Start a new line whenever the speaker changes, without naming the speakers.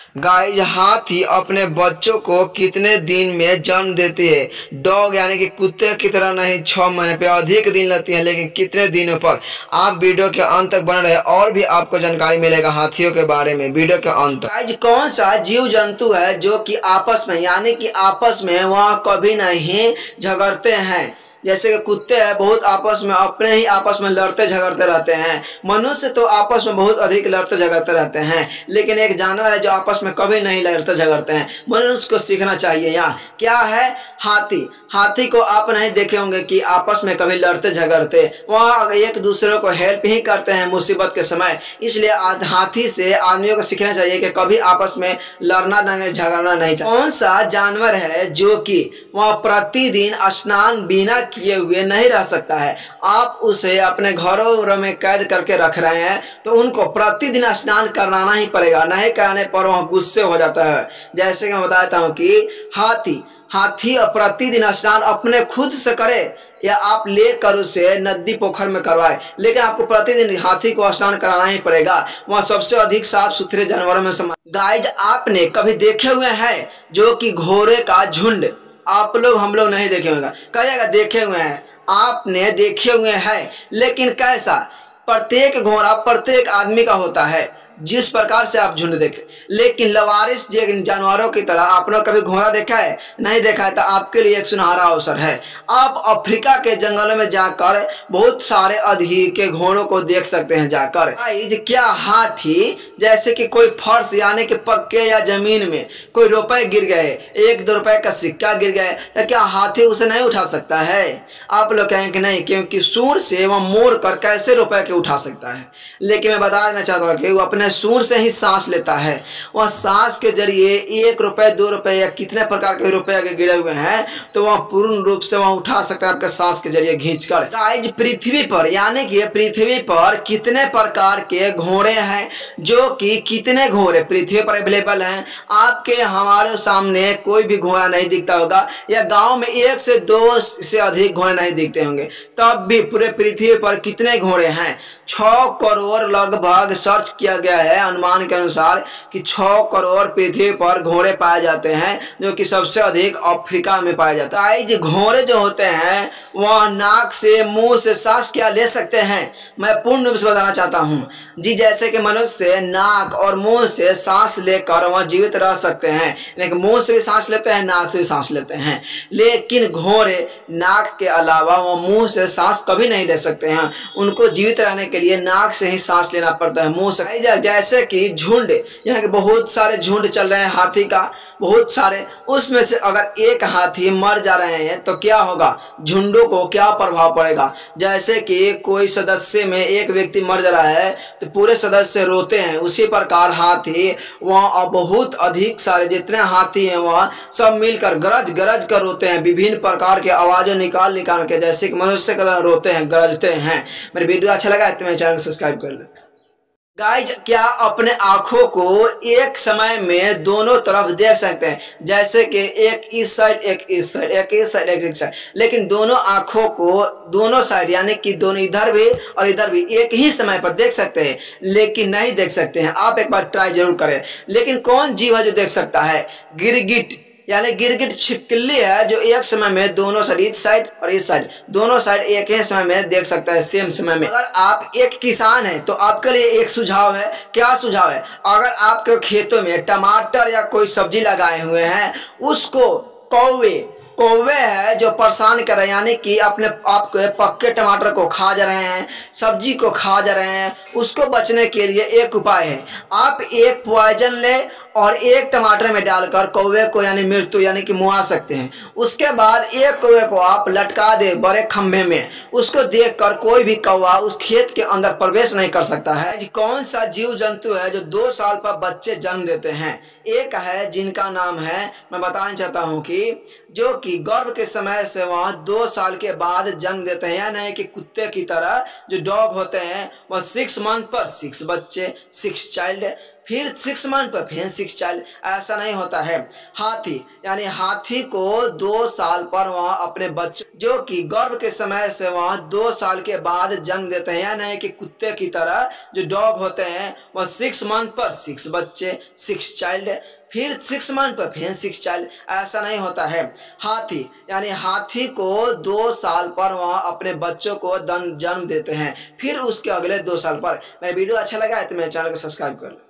Guys हाथी अपने बच्चों को कितने दिन में जन्म देती है। डॉग यानी कि कुत्ते की तरह नहीं 6 महीने पे अधिक दिन लगती है, लेकिन कितने दिनों पर। आप वीडियो के अंत तक बने रहे और भी आपको जानकारी मिलेगा हाथियों के बारे में वीडियो के अंत तक। गाइज कौन सा जीव जंतु है जो कि आपस में यानी कि आपस में वह कभी नहीं झगड़ते हैं। जैसे कि कुत्ते हैं बहुत आपस में अपने ही आपस में लड़ते झगड़ते रहते हैं। मनुष्य तो आपस में बहुत अधिक लड़ते झगड़ते रहते हैं, लेकिन एक जानवर है जो आपस में कभी नहीं लड़ते झगड़ते हैं। मनुष्य को सीखना चाहिए। यहाँ क्या है, हाथी। हाथी को आप नहीं देखे होंगे कि आपस में कभी लड़ते झगड़ते, वह एक दूसरे को हेल्प ही करते हैं मुसीबत के समय। इसलिए हाथी से आदमियों को सीखना चाहिए कि कभी आपस में लड़ना नहीं झगड़ना नहीं चाहिए। कौन सा जानवर है जो कि वह प्रतिदिन स्नान बिना किए हुए नहीं रह सकता है। आप उसे अपने घरों में कैद करके रख रहे हैं तो उनको प्रतिदिन स्नान कराना ही पड़ेगा, नहीं कराने पर वह गुस्से हो जाता है। जैसे कि मैं बताता हूँ कि हाथी प्रतिदिन स्नान अपने खुद से करे या आप लेकर उसे नदी पोखर में करवाए, लेकिन आपको प्रतिदिन हाथी को स्नान कराना ही पड़ेगा। वह सबसे अधिक साफ सुथरे जानवरों में से। गाइज आपने कभी देखे हुए हैं जो कि घोड़े का झुंड। आप लोग हम लोग नहीं देखे होंगे, कहिएगा देखे हुए हैं। आपने देखे हुए हैं, लेकिन कैसा? प्रत्येक घोड़ा प्रत्येक आदमी का होता है जिस प्रकार से आप झुंड देखे, लेकिन लवारिस जानवरों की तरह आपने कभी घोड़ा देखा है? नहीं देखा है तो आपके लिए एक सुनहरा अवसर है। आप अफ्रीका के जंगलों में जाकर बहुत सारे अधिक के घोड़ों को देख सकते हैं जाकर। क्या हाथी जैसे कि कोई फर्श यानी कि पक्के या जमीन में कोई रुपए गिर गए, 1-2 रुपए का सिक्का गिर गए, तो क्या हाथी उसे नहीं उठा सकता है? आप लोग कहेंगे कि नहीं, क्योंकि सूर से वह मोड़ कर कैसे रुपए के उठा सकता है। लेकिन मैं बता देना चाहता हूँ कि वो अपने सूर से ही सांस लेता है। वह सांस के जरिए 1 रुपए 2 रुपए या कितने प्रकार के रुपए अगर गिरे हुए हैं तो वह पूर्ण रूप से वह उठा सकता है आपके सांस के जरिए खींचकर। गाइज पृथ्वी पर यानी कि पृथ्वी पर कितने प्रकार के घोड़े हैं, जो कि कितने घोड़े पृथ्वी पर अवेलेबल हैं। आपके हमारे सामने कोई भी घोड़ा नहीं दिखता होगा, या गांव में 1 से 2 से अधिक घोड़े नहीं दिखते होंगे, तब भी पूरे पृथ्वी पर कितने घोड़े हैं? 6 करोड़ लगभग सर्च किया गया है अनुमान के अनुसार कि 6 करोड़ पृथ्वी पर घोड़े पाए जाते हैं, जो कि सबसे अधिक अफ्रीका में पाया जाता है। जो घोड़े जो होते हैं वह नाक से मुंह से सांस क्या ले सकते हैं, मैं पूर्ण रूप से बताना चाहता हूँ जी। जैसे कि मनुष्य नाक और मुंह से सांस लेकर वह जीवित रह सकते हैं, लेकिन मुंह से भी सांस लेते हैं, नाक से भी सांस लेते हैं, लेकिन घोड़े नाक के अलावा वह मुंह से सांस कभी नहीं ले सकते हैं। उनको जीवित रहने के लिए नाक से ही सांस लेना पड़ता है, मुंह से। जैसे कि झुंड, यहाँ के बहुत सारे झुंड चल रहे हैं हाथी का, बहुत सारे, उसमें से अगर एक हाथी मर जा रहे हैं तो क्या होगा, झुंडों को क्या प्रभाव पड़ेगा। जैसे कि कोई सदस्य में एक व्यक्ति मर जा रहा है तो पूरे सदस्य रोते हैं, उसी प्रकार हाथी वह बहुत अधिक सारे जितने हाथी हैं वह सब मिलकर गरज गरज कर रोते हैं, विभिन्न प्रकार के आवाजें निकाल के, जैसे कि मनुष्य का रोते हैं, गरजते हैं। मेरे वीडियो अच्छा लगा तो मेरे चैनल सब्सक्राइब कर ले। गाइज क्या अपने आंखों को एक समय में दोनों तरफ देख सकते हैं? जैसे कि एक इस साइड एक इस साइड, एक इस साइड एक इस साइड, लेकिन दोनों आंखों को दोनों साइड यानी कि दोनों इधर भी और इधर भी एक ही समय पर देख सकते हैं, लेकिन नहीं देख सकते हैं। आप एक बार ट्राई जरूर करें। लेकिन कौन जीव है जो देख सकता है? गिरगिट यानी गिरगिट छिपकली है जो एक समय में दोनों साइड, इस साइड और इस साइड, दोनों साइड एक ही समय में देख सकता है, सेम समय में। अगर आप एक किसान हैं तो आपके लिए एक सुझाव है। क्या सुझाव है? अगर आपके खेतों में टमाटर या कोई सब्जी लगाए हुए हैं, उसको कौवे है जो परेशान कर रहे हैं, यानी कि अपने आपके पक्के टमाटर को खा जा रहे हैं, सब्जी को खा जा रहे हैं, उसको बचने के लिए एक उपाय है। आप एक पॉइजन ले और एक टमाटर में डालकर कौवे को यानी मृत्यु यानी कि मुआ सकते हैं। उसके बाद एक कौवे को आप लटका दे बड़े खंभे में, उसको देखकर कोई भी कौवा उस खेत के अंदर प्रवेश नहीं कर सकता है। कौन सा जीव जंतु है जो 2 साल पर बच्चे जन्म देते हैं? एक है जिनका नाम है, मैं बताना चाहता हूँ कि जो कि गर्भ के समय से वह 2 साल के बाद जन्म देते हैं, या नहीं कि कुत्ते की तरह जो डॉग होते हैं वह 6 मंथ पर 6 बच्चे, 6 चाइल्ड, फिर 6 मंथ पर फिर 6 चाइल्ड। ऐसा नहीं होता है। हाथी यानी हाथी को 2 साल पर वह अपने बच्चों जो कि गर्भ के समय से वह 2 साल के बाद जन्म देते हैं। या नहीं कि कुत्ते की तरह जो डॉग होते हैं वह 6 मंथ पर 6 बच्चे, 6 चाइल्ड, फिर 6 मंथ पर फिर 6 चाइल्ड। ऐसा नहीं होता है। हाथी यानी हाथी को 2 साल पर वह अपने बच्चों को जन्म देते हैं, फिर उसके अगले 2 साल पर। मेरा वीडियो अच्छा लगा है तो मेरे चैनल को सब्सक्राइब कर लो।